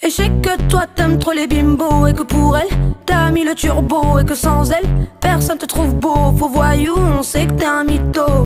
Et je sais que toi t'aimes trop les bimbos, et que pour elle t'as mis le turbo, et que sans elle personne te trouve beau. Faux voyou, on sait que t'es un mytho.